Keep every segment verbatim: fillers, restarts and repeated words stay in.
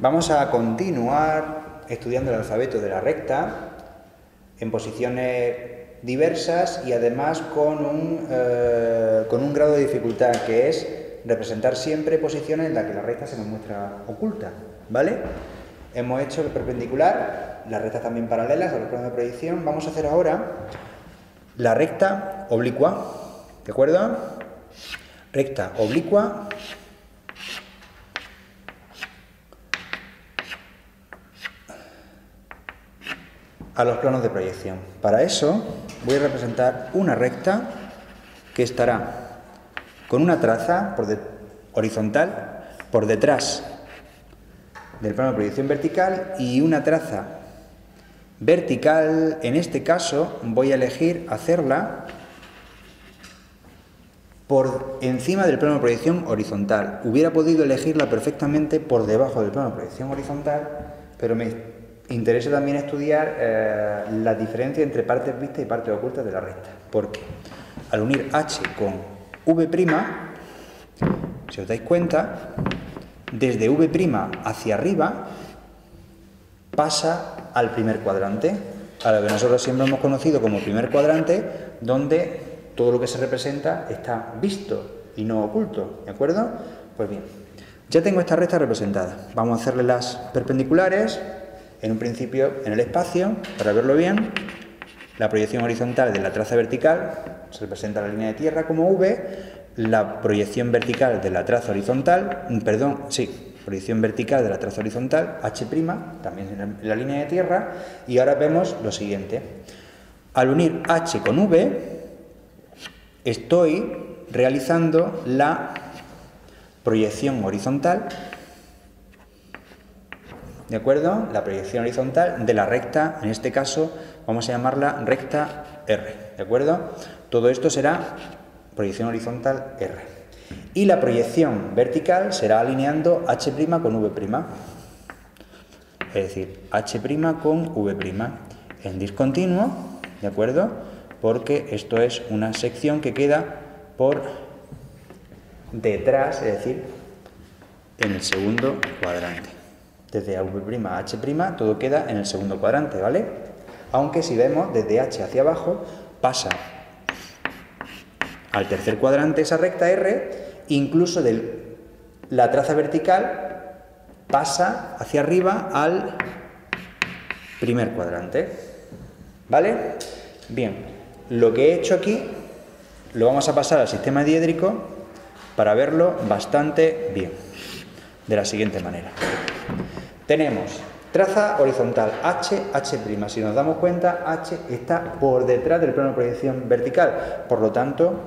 Vamos a continuar estudiando el alfabeto de la recta en posiciones diversas y además con un, eh, con un grado de dificultad que es representar siempre posiciones en las que la recta se nos muestra oculta, ¿vale? Hemos hecho el perpendicular, las rectas también paralelas a los planos de proyección. Vamos a hacer ahora la recta oblicua, ¿de acuerdo? Recta oblicua a los planos de proyección. Para eso voy a representar una recta que estará con una traza por de, horizontal por detrás del plano de proyección vertical y una traza vertical. En este caso voy a elegir hacerla por encima del plano de proyección horizontal. Hubiera podido elegirla perfectamente por debajo del plano de proyección horizontal, pero me interesa también estudiar eh, la diferencia entre partes vistas y partes ocultas de la recta, porque al unir H con V', si os dais cuenta, desde V' hacia arriba pasa al primer cuadrante, a lo que nosotros siempre hemos conocido como primer cuadrante, donde todo lo que se representa está visto y no oculto, ¿de acuerdo? Pues bien, ya tengo esta recta representada. Vamos a hacerle las perpendiculares, en un principio en el espacio, para verlo bien. La proyección horizontal de la traza vertical se representa la línea de tierra como V, la proyección vertical de la traza horizontal, perdón, sí, proyección vertical de la traza horizontal, H', también en la, en la línea de tierra, y ahora vemos lo siguiente. Al unir H con V, estoy realizando la proyección horizontal, ¿de acuerdo? La proyección horizontal de la recta, en este caso vamos a llamarla recta R, ¿de acuerdo? Todo esto será proyección horizontal R. Y la proyección vertical será alineando H' con V'. Es decir, H' con V' en discontinuo, ¿de acuerdo? Porque esto es una sección que queda por detrás, es decir, en el segundo cuadrante. Desde V' a H' todo queda en el segundo cuadrante, ¿vale? Aunque si vemos desde H hacia abajo pasa al tercer cuadrante esa recta R, incluso de la traza vertical pasa hacia arriba al primer cuadrante, ¿vale? Bien, lo que he hecho aquí lo vamos a pasar al sistema diédrico para verlo bastante bien, de la siguiente manera. Tenemos traza horizontal H, H'. Si nos damos cuenta, H está por detrás del plano de proyección vertical. Por lo tanto,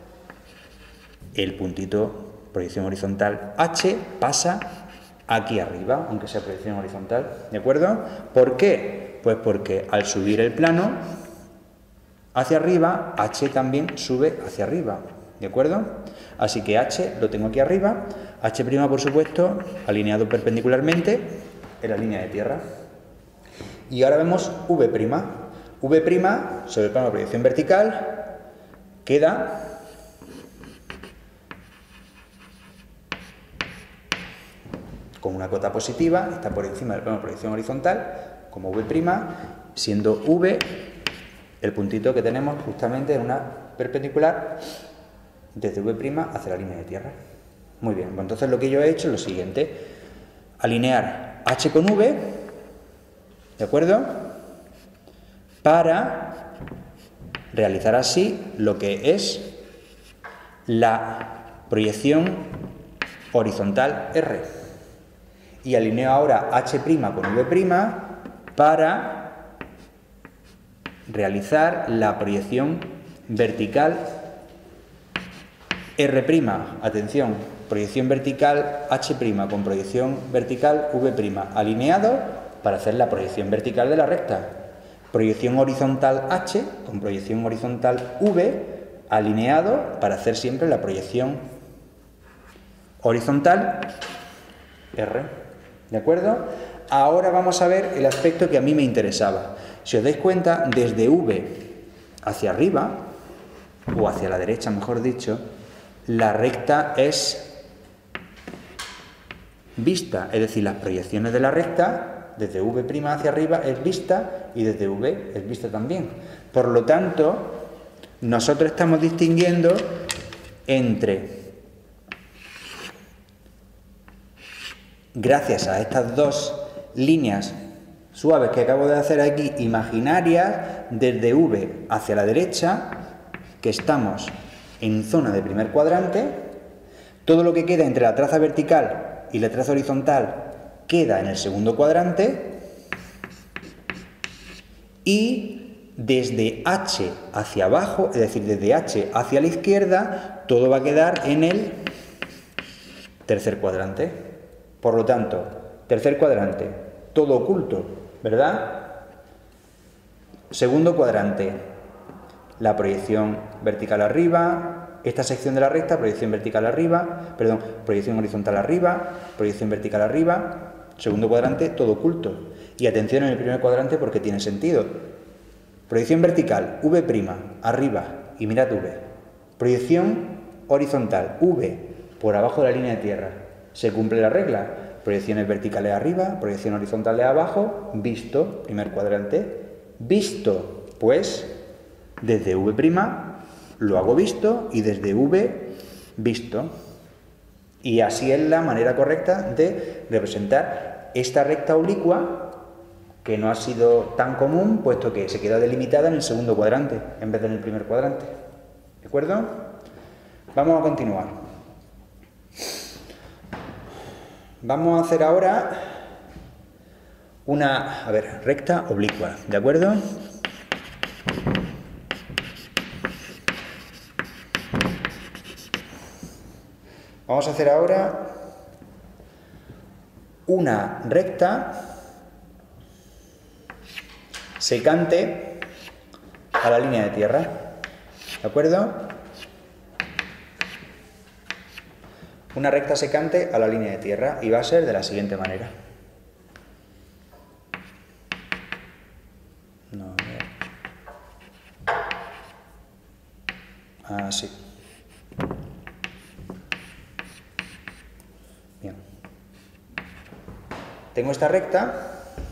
el puntito proyección horizontal H pasa aquí arriba, aunque sea proyección horizontal. ¿De acuerdo? ¿Por qué? Pues porque al subir el plano hacia arriba, H también sube hacia arriba. ¿De acuerdo? Así que H lo tengo aquí arriba. H', por supuesto, alineado perpendicularmente en la línea de tierra. Y ahora vemos V'. V' sobre el plano de proyección vertical queda con una cota positiva, está por encima del plano de proyección horizontal, como V', siendo V el puntito que tenemos justamente en una perpendicular desde V' hacia la línea de tierra. Muy bien, pues entonces lo que yo he hecho es lo siguiente: alinear H con V, ¿de acuerdo? Para realizar así lo que es la proyección horizontal R. Y alineo ahora H' con V' para realizar la proyección vertical R'. Atención, proyección vertical H' con proyección vertical V', alineado para hacer la proyección vertical de la recta. Proyección horizontal H con proyección horizontal V, alineado para hacer siempre la proyección horizontal R. ¿De acuerdo? Ahora vamos a ver el aspecto que a mí me interesaba. Si os dais cuenta, desde V hacia arriba, o hacia la derecha, mejor dicho, la recta es vista, es decir, las proyecciones de la recta, desde V' hacia arriba es vista y desde V es vista también. Por lo tanto, nosotros estamos distinguiendo entre, gracias a estas dos líneas suaves que acabo de hacer aquí, imaginarias, desde V hacia la derecha, que estamos en zona de primer cuadrante, todo lo que queda entre la traza vertical y la traza horizontal queda en el segundo cuadrante, y desde H hacia abajo, es decir, desde H hacia la izquierda, todo va a quedar en el tercer cuadrante. Por lo tanto, tercer cuadrante, todo oculto, ¿verdad? Segundo cuadrante, la proyección vertical arriba, esta sección de la recta, proyección vertical arriba, perdón, proyección horizontal arriba, proyección vertical arriba, segundo cuadrante, todo oculto. Y atención en el primer cuadrante porque tiene sentido. Proyección vertical, V' arriba, y mirad V. Proyección horizontal, V por abajo de la línea de tierra. Se cumple la regla. Proyecciones verticales arriba, proyección horizontales abajo, visto, primer cuadrante. Visto, pues, desde V' lo hago visto y desde V visto. Y así es la manera correcta de representar esta recta oblicua, que no ha sido tan común, puesto que se queda delimitada en el segundo cuadrante, en vez de en el primer cuadrante. ¿De acuerdo? Vamos a continuar. Vamos a hacer ahora una, a ver, recta oblicua, ¿de acuerdo? Vamos a hacer ahora una recta secante a la línea de tierra, ¿de acuerdo? Una recta secante a la línea de tierra, y va a ser de la siguiente manera. No, así. Bien. Tengo esta recta,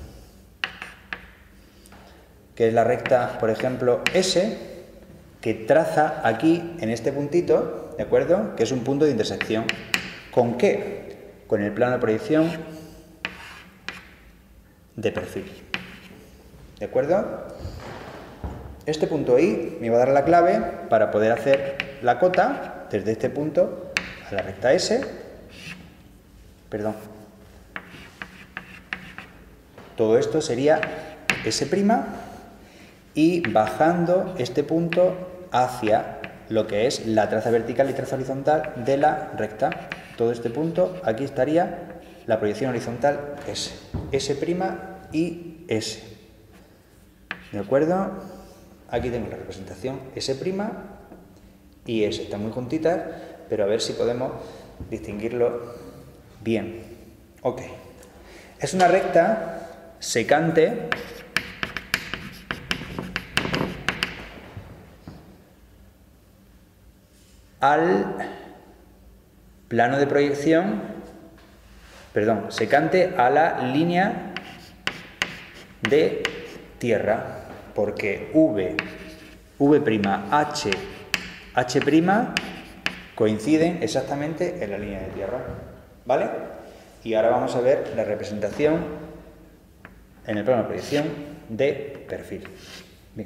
que es la recta, por ejemplo, S, que traza aquí, en este puntito, ¿de acuerdo? Que es un punto de intersección. ¿Con qué? Con el plano de proyección de perfil. ¿De acuerdo? Este punto I me va a dar la clave para poder hacer la cota desde este punto a la recta S. Perdón. Todo esto sería S', y bajando este punto hacia lo que es la traza vertical y traza horizontal de la recta. Todo este punto, aquí estaría la proyección horizontal S. S' y S. ¿De acuerdo? Aquí tengo la representación S' y S. Están muy juntitas, pero a ver si podemos distinguirlo bien. Ok. Es una recta secante al plano de proyección, perdón, secante a la línea de tierra, porque V, V', H, H' coinciden exactamente en la línea de tierra, ¿vale? Y ahora vamos a ver la representación en el plano de proyección de perfil. Bien.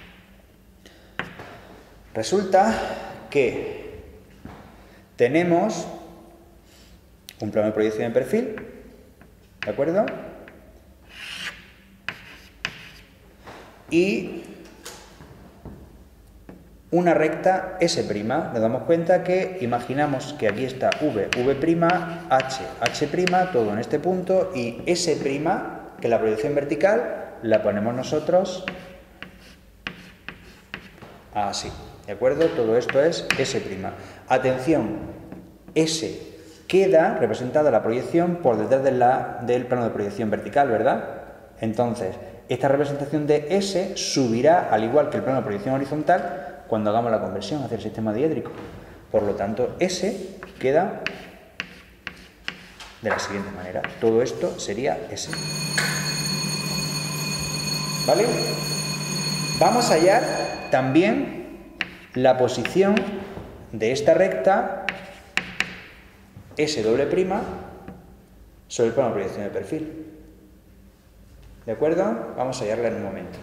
Resulta que tenemos un plano de proyección de perfil, ¿de acuerdo? Y una recta S'. Nos damos cuenta que imaginamos que aquí está V, V', H, H', todo en este punto, y S', que la proyección vertical la ponemos nosotros así. ¿De acuerdo? Todo esto es S'. Atención, S queda representada la proyección por detrás de la, del plano de proyección vertical, ¿verdad? Entonces, esta representación de S subirá, al igual que el plano de proyección horizontal, cuando hagamos la conversión hacia el sistema diédrico. Por lo tanto, S queda de la siguiente manera. Todo esto sería S. ¿Vale? Vamos a hallar también la posición de esta recta S doble prima sobre el plano de proyección de perfil. ¿De acuerdo? Vamos a hallarla en un momento.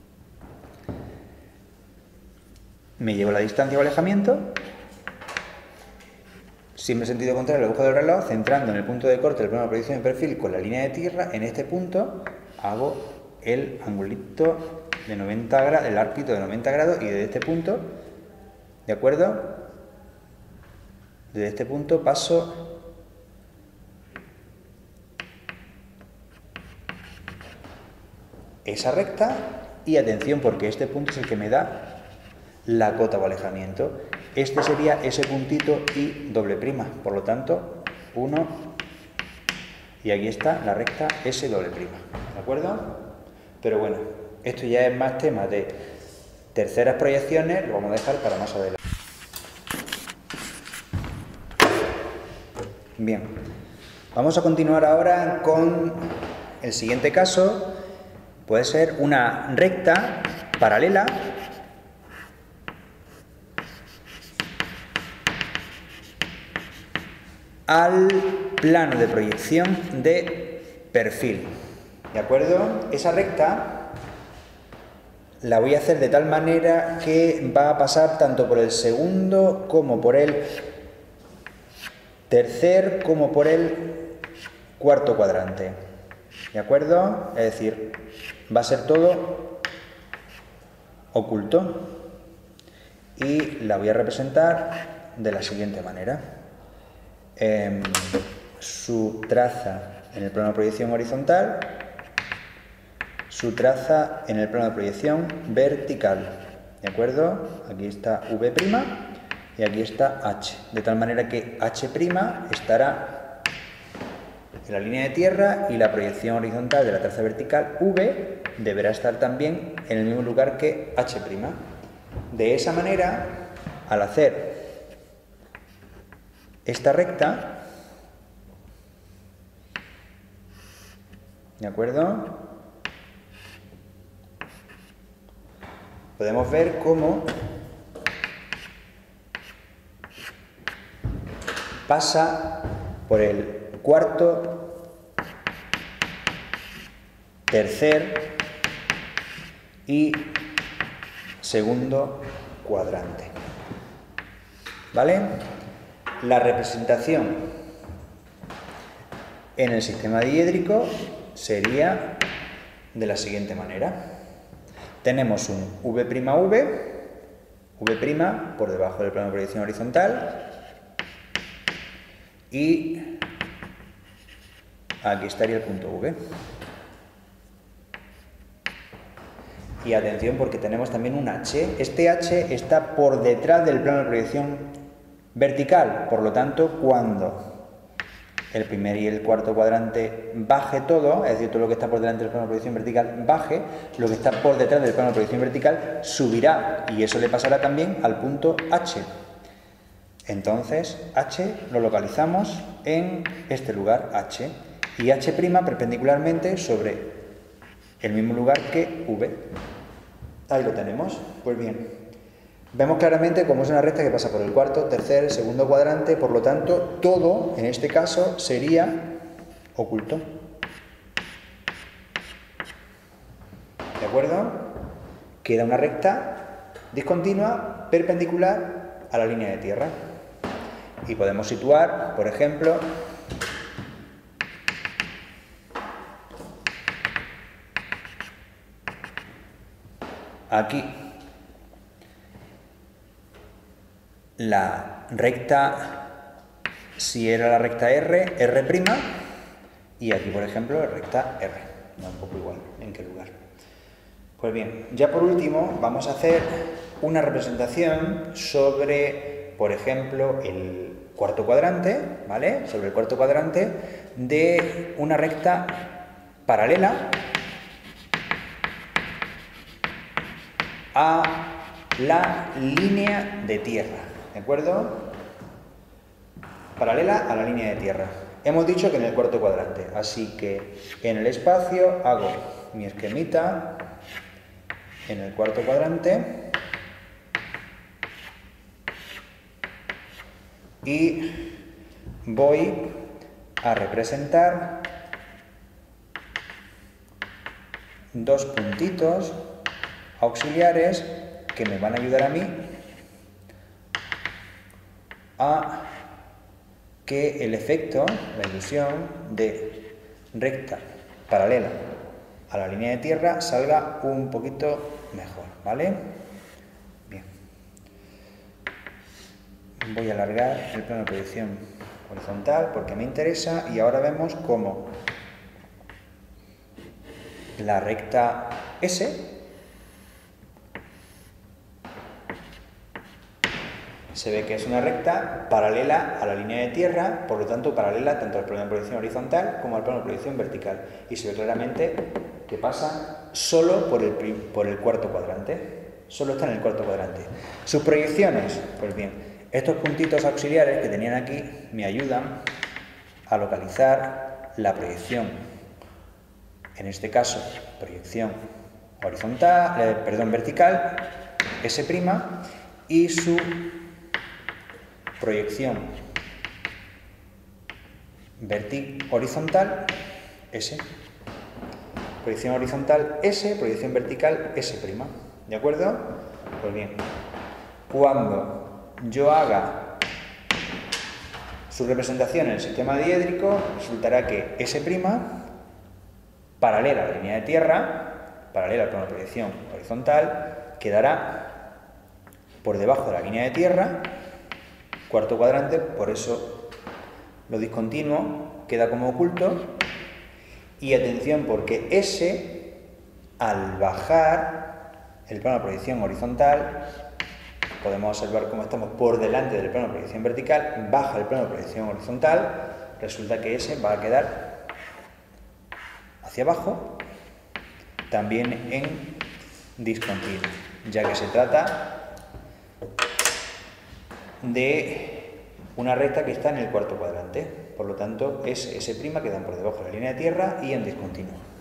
Me llevo la distancia o alejamiento, siempre en sentido contrario al ojo del reloj, centrando en el punto de corte del plano de proyección de perfil con la línea de tierra. En este punto hago el angulito de noventa grados, el arquito de noventa grados, y desde este punto, ¿de acuerdo? Desde este punto paso esa recta, y atención porque este punto es el que me da la cota o alejamiento. Este sería ese puntito y doble prima, por lo tanto, uno, y aquí está la recta S doble prima, ¿de acuerdo? Pero bueno, esto ya es más tema de terceras proyecciones, lo vamos a dejar para más adelante. Bien, vamos a continuar ahora con el siguiente caso. Puede ser una recta paralela al plano de proyección de perfil, ¿de acuerdo? Esa recta la voy a hacer de tal manera que va a pasar tanto por el segundo como por el tercer como por el cuarto cuadrante, ¿de acuerdo? Es decir, va a ser todo oculto y la voy a representar de la siguiente manera. Eh, su traza en el plano de proyección horizontal, su traza en el plano de proyección vertical, ¿de acuerdo? Aquí está V' y aquí está H, de tal manera que H' estará en la línea de tierra y la proyección horizontal de la traza vertical V deberá estar también en el mismo lugar que H'. De esa manera, al hacer esta recta, ¿de acuerdo? Podemos ver cómo pasa por el cuarto, tercer y segundo cuadrante. ¿Vale? La representación en el sistema diédrico sería de la siguiente manera. Tenemos un V'V, V' por debajo del plano de proyección horizontal, y aquí estaría el punto V. Y atención porque tenemos también un H. Este H está por detrás del plano de proyección vertical, por lo tanto, cuando el primer y el cuarto cuadrante baje todo, es decir, todo lo que está por delante del plano de proyección vertical baje, lo que está por detrás del plano de proyección vertical subirá, y eso le pasará también al punto H. Entonces, H lo localizamos en este lugar, H, y H' perpendicularmente sobre el mismo lugar que V. Ahí lo tenemos. Pues bien, vemos claramente cómo es una recta que pasa por el cuarto, tercer, segundo cuadrante, por lo tanto, todo, en este caso, sería oculto. ¿De acuerdo? Queda una recta discontinua perpendicular a la línea de tierra. Y podemos situar, por ejemplo, aquí la recta, si era la recta R, R', y aquí, por ejemplo, la recta R. Da un poco igual en qué lugar. Pues bien, ya por último vamos a hacer una representación sobre, por ejemplo, el cuarto cuadrante, ¿vale? Sobre el cuarto cuadrante de una recta paralela a la línea de tierra, ¿de acuerdo? Paralela a la línea de tierra. Hemos dicho que en el cuarto cuadrante, así que en el espacio hago mi esquemita en el cuarto cuadrante y voy a representar dos puntitos auxiliares que me van a ayudar a mí a que el efecto, la ilusión de recta paralela a la línea de tierra salga un poquito mejor, ¿vale? Bien. Voy a alargar el plano de proyección horizontal porque me interesa y ahora vemos cómo la recta S se ve que es una recta paralela a la línea de tierra, por lo tanto paralela tanto al plano de proyección horizontal como al plano de proyección vertical. Y se ve claramente que pasa solo por el, por el cuarto cuadrante, solo está en el cuarto cuadrante. Sus proyecciones, pues bien, estos puntitos auxiliares que tenían aquí me ayudan a localizar la proyección, en este caso proyección horizontal, eh, perdón, vertical, S', y su proyección horizontal, S. Proyección horizontal, S. Proyección vertical, S'. ¿De acuerdo? Pues bien, cuando yo haga su representación en el sistema diédrico, resultará que S', paralela a la línea de tierra, paralela al plano de proyección horizontal, quedará por debajo de la línea de tierra, cuarto cuadrante, por eso lo discontinuo queda como oculto. Y atención, porque S, al bajar el plano de proyección horizontal, podemos observar cómo estamos por delante del plano de proyección vertical, baja el plano de proyección horizontal, resulta que S va a quedar hacia abajo, también en discontinuo, ya que se trata de una recta que está en el cuarto cuadrante. Por lo tanto, S, S' quedan por debajo de la línea de tierra y en discontinuo.